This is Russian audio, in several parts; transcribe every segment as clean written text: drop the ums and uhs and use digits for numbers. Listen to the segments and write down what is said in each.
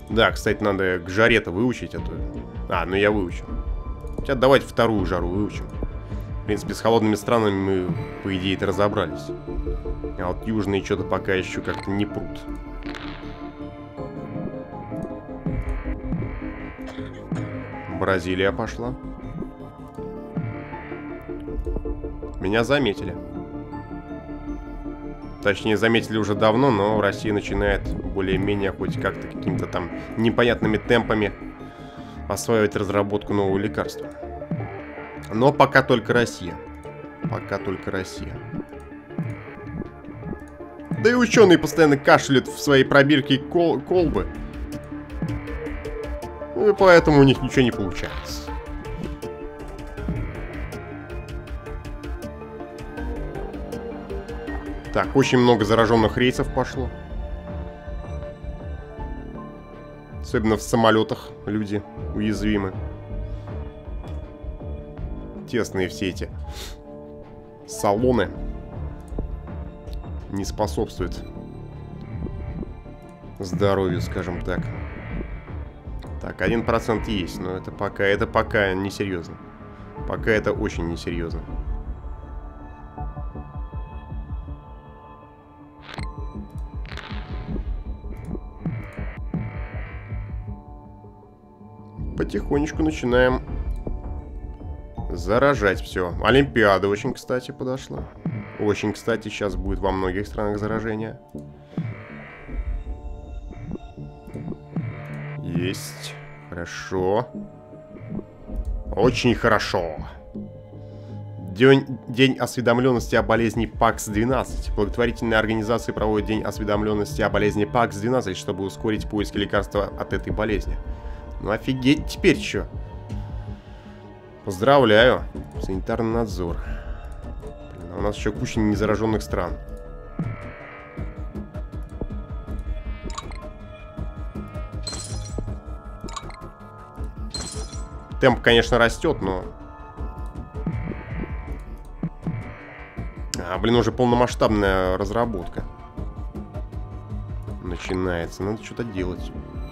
Да, кстати, надо к жаре-то выучить эту. А, ну я выучил. Хотя давайте вторую жару выучим. В принципе, с холодными странами мы, по идее-то, разобрались. А вот южные что-то пока еще как-то не прут. Бразилия пошла. Меня заметили. Точнее, заметили уже давно, но Россия начинает более-менее хоть как-то какими-то там непонятными темпами осваивать разработку нового лекарства. Но пока только Россия. Пока только Россия. Да и ученые постоянно кашляют в своей пробирке колбы. И поэтому у них ничего не получается. Так, очень много зараженных рейсов пошло. Особенно в самолетах люди уязвимы. Тесные все эти салоны не способствуют здоровью, скажем так. Так, 1% есть, но это пока несерьезно. Пока это очень несерьезно. Потихонечку начинаем заражать все. Олимпиада очень, кстати, подошла. Очень, кстати, сейчас будет во многих странах заражение. Есть. Хорошо. Очень хорошо. День осведомленности о болезни ПАКС-12. Благотворительные организации проводят День осведомленности о болезни ПАКС-12, чтобы ускорить поиски лекарства от этой болезни. Ну офигеть теперь что? Поздравляю. Санитарный надзор. Блин, а у нас еще куча незараженных стран. Темп, конечно, растет, но... блин, уже полномасштабная разработка начинается. Надо что-то делать.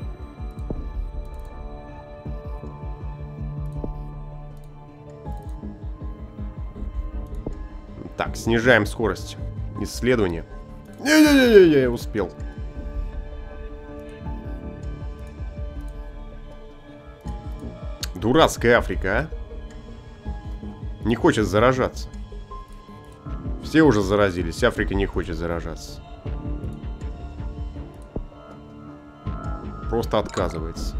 Так, снижаем скорость исследования. Не-не-не, я успел. Дурацкая Африка, а? Не хочет заражаться. Все уже заразились, Африка не хочет заражаться. Просто отказывается.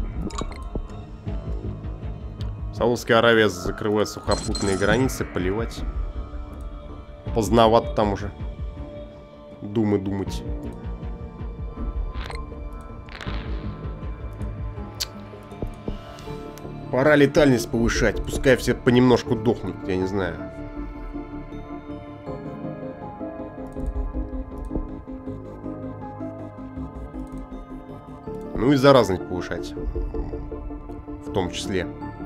Саудовская Аравия закрывает сухопутные границы, поливать. Поздновато там уже думать. Пора летальность повышать. Пускай все понемножку дохнут, я не знаю. Ну и заразность повышать. В том числе.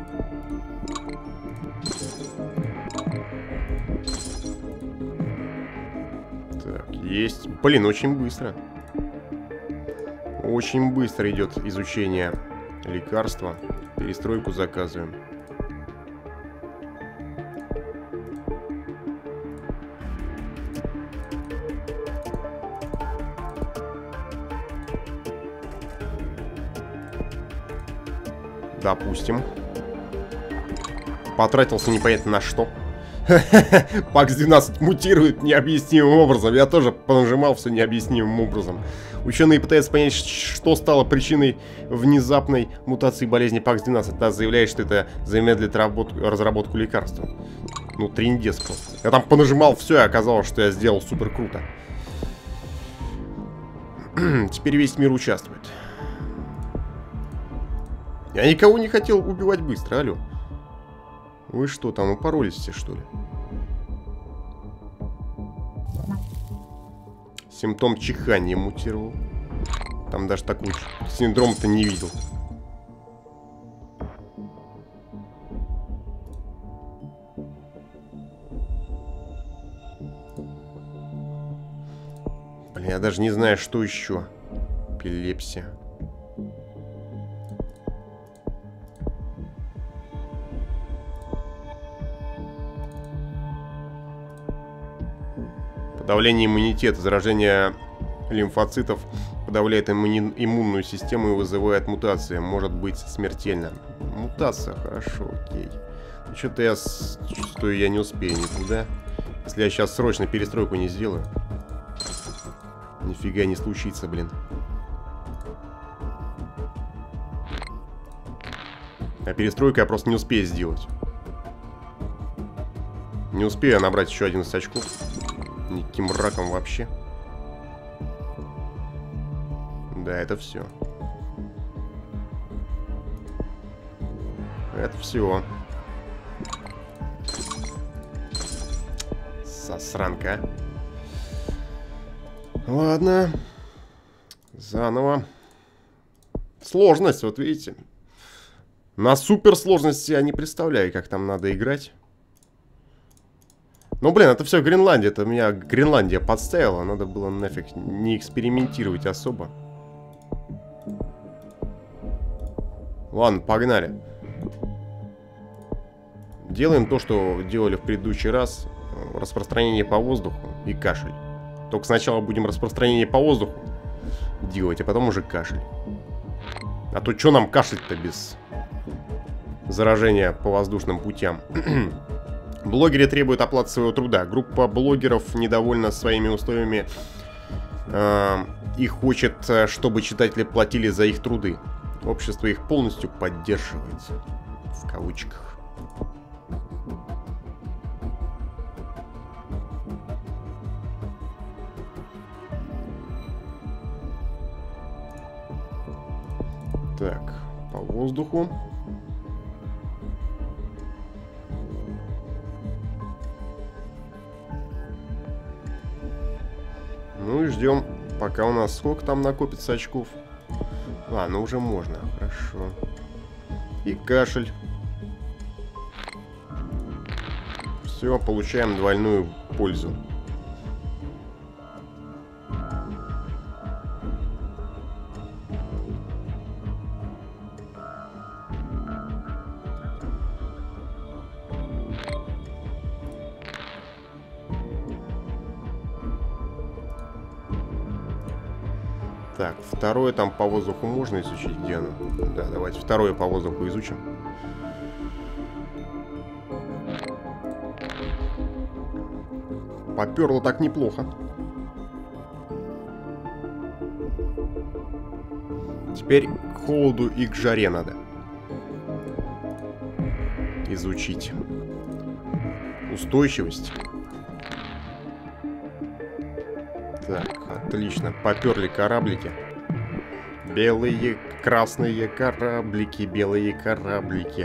Есть. Блин, очень быстро. Очень быстро идет изучение лекарства. Перестройку заказываем. Допустим. Потратился непонятно на что. ПАКС-12 мутирует необъяснимым образом. Я тоже понажимал все необъяснимым образом. Ученые пытаются понять, что стало причиной внезапной мутации болезни ПАКС-12. Та заявляет, что это замедлит разработку лекарства. Ну, трындец просто. Я там понажимал все, и оказалось, что я сделал супер круто. Теперь весь мир участвует. Я никого не хотел убивать быстро, алло. Вы что, там упоролись все, что ли? Симптом чихания мутировал. Там даже такой синдром-то не видел. Блин, я даже не знаю, что еще. Эпилепсия. Подавление иммунитета. Заражение лимфоцитов подавляет иммунную систему и вызывает мутации. Может быть смертельно. Мутация, хорошо, окей. Что-то я чувствую, я не успею никуда. Если я сейчас срочно перестройку не сделаю. Нифига не случится, блин. А перестройку я просто не успею сделать. Не успею я набрать еще 11 очков. Никаким раком вообще. Да, это все. Это все. Сосранка. Ладно. Заново. Сложность, вот видите. На суперсложности я не представляю, как там надо играть. Ну, блин, это все Гренландия. Это меня Гренландия подставила. Надо было нафиг не экспериментировать особо. Ладно, погнали. Делаем то, что делали в предыдущий раз. Распространение по воздуху и кашель. Только сначала будем распространение по воздуху делать, а потом уже кашель. А то что нам кашлять-то без заражения по воздушным путям? Блогеры требуют оплаты своего труда. Группа блогеров недовольна своими условиями и хочет, чтобы читатели платили за их труды. Общество их полностью поддерживает. В кавычках. Так, по воздуху. Ну и ждем, пока у нас сколько там накопится очков. А, ну уже можно, хорошо. И кашель. Все, получаем двойную пользу. Так, второе там по воздуху можно изучить, где оно? Да, давайте второе по воздуху изучим. Поперло так неплохо. Теперь к холоду и к жаре надо изучить. Устойчивость. Так, отлично. Поперли кораблики. Белые, красные кораблики, белые кораблики.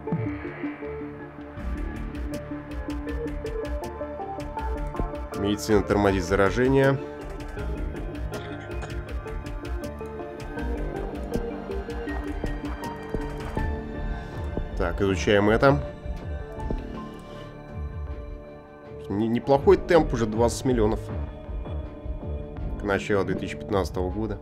Медицина тормозит заражение. Так, изучаем это. Неплохой темп, уже 20 миллионов. К началу 2015 года.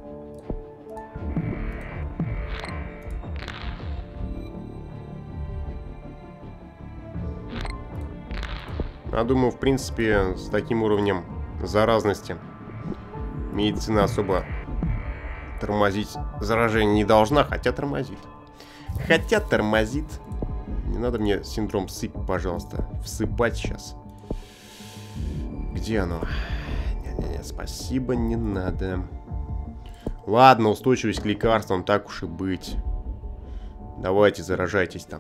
Я думаю, в принципе, с таким уровнем заразности медицина особо тормозить заражение не должна, хотя тормозит. Хотя тормозит. Не надо мне синдром сыпь, пожалуйста, всыпать сейчас. Где оно? Не-не-не, спасибо, не надо. Ладно, устойчивость к лекарствам, так уж и быть. Давайте, заражайтесь там.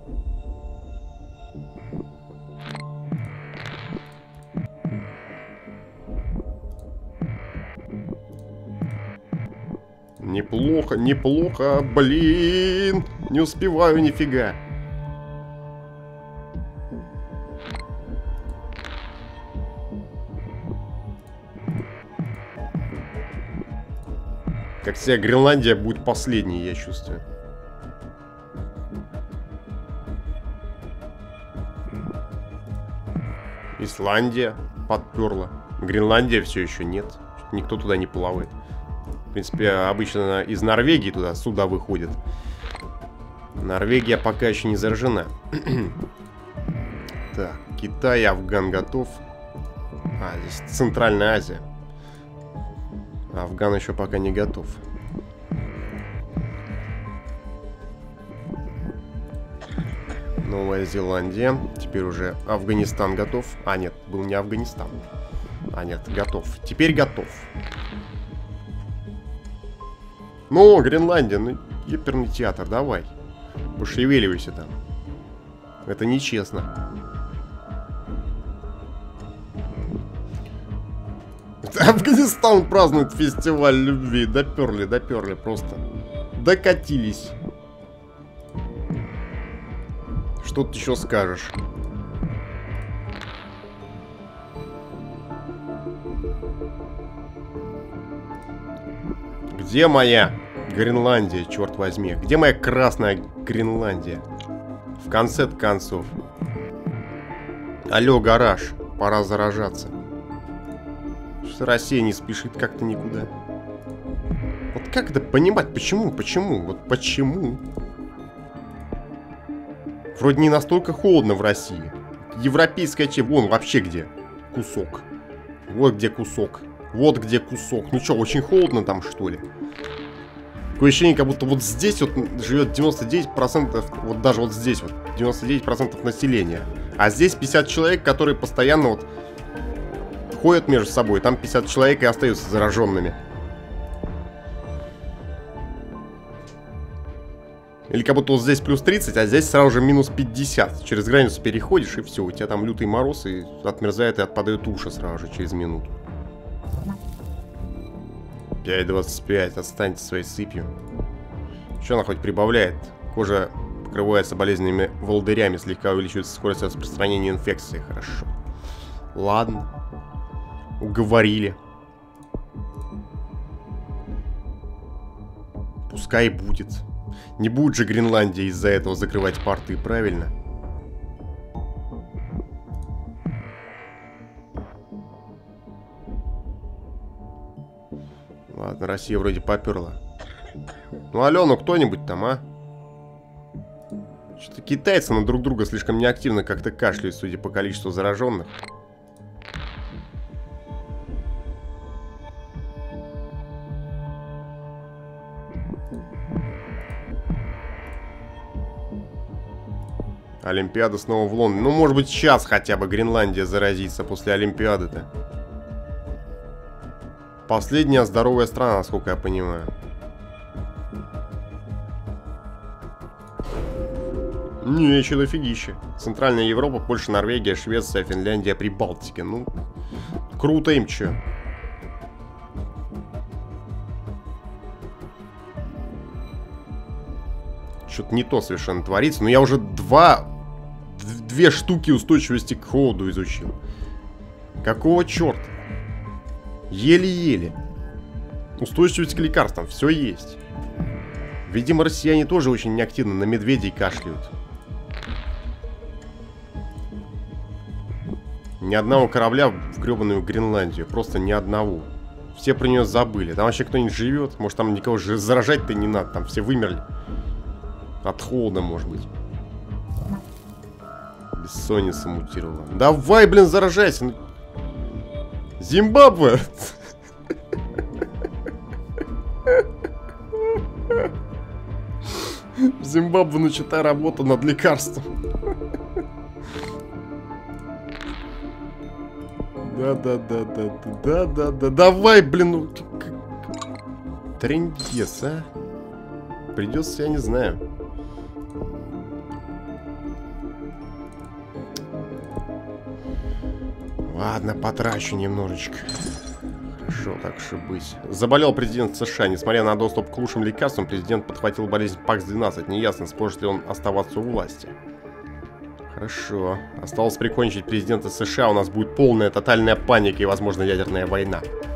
Неплохо, неплохо, блин. Не успеваю нифига. Как вся Гренландия будет последней, я чувствую. Исландия подперла. Гренландия все еще нет. Никто туда не плавает. В принципе, обычно из Норвегии туда суда выходят. Норвегия пока еще не заражена. Так, Китай, Афган готов. А, здесь Центральная Азия. Афган еще пока не готов. Новая Зеландия. Теперь уже Афганистан готов. А, нет, был не Афганистан. А, нет, готов. Теперь готов. Ну, Гренландия, ну, еперный театр, давай. Пошевеливайся там. Это нечестно. Афганистан празднует фестиваль любви. Доперли просто. Докатились. Что ты еще скажешь? Где моя Гренландия, черт возьми? Где моя красная Гренландия? В конце концов. Алло, гараж, пора заражаться. Что Россия не спешит как-то никуда. Вот как это понимать? Почему? Вот почему? Вроде не настолько холодно в России. Европейская вон вообще где кусок. Вот где кусок. Вот где кусок. Ну что, очень холодно там, что ли? Такое ощущение, как будто вот здесь вот живет 99%, вот даже вот здесь вот 99% населения. А здесь 50 человек, которые постоянно вот ходят между собой. Там 50 человек и остаются зараженными. Или как будто вот здесь плюс 30, а здесь сразу же минус 50. Через границу переходишь, и все. У тебя там лютый мороз, и отмерзает, и отпадают уши сразу же через минуту. 5.25, отстаньте своей сыпью. Что она хоть прибавляет? Кожа покрывается болезненными волдырями, слегка увеличивается скорость распространения инфекции. Хорошо. Ладно. Уговорили. Пускай будет. Не будет же Гренландия из-за этого закрывать порты, правильно? Ладно, Россия вроде поперла. Ну, алло, ну кто-нибудь там, а? Что-то китайцы на друг друга слишком неактивно как-то кашляют, судя по количеству зараженных. Олимпиада снова в Лондоне. Ну, может быть, сейчас хотя бы Гренландия заразится после Олимпиады-то. Последняя здоровая страна, насколько я понимаю. Не, еще дофигища. Центральная Европа, Польша, Норвегия, Швеция, Финляндия, Прибалтика. Ну, круто им че. Что-то не то совершенно творится. Но я уже две штуки устойчивости к холоду изучил. Какого черта? Еле-еле. Устойчивость к лекарствам. Все есть. Видимо, россияне тоже очень неактивно на медведей кашляют. Ни одного корабля в гребаную Гренландию. Просто ни одного. Все про нее забыли. Там вообще кто-нибудь живет? Может, там никого же заражать-то не надо. Там все вымерли. От холода, может быть. Бессонница мутировала. Давай, блин, заражайся. Зимбабве. В Зимбабве начата работа над лекарством. Да. Давай, блин, ну. Трындец, а. Придется, я не знаю. Ладно, потрачу немножечко. Хорошо, так же быть. Заболел президент США. Несмотря на доступ к лучшим лекарствам, президент подхватил болезнь ПАКС-12. Неясно, сможет ли он оставаться у власти. Хорошо. Осталось прикончить президента США. У нас будет полная, тотальная паника и, возможно, ядерная война.